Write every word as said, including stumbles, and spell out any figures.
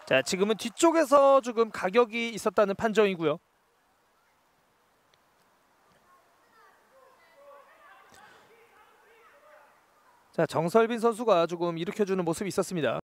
자, 지금은 뒤쪽에서 조금 가격이 있었다는 판정이고요. 자, 정설빈 선수가 조금 일으켜주는 모습이 있었습니다.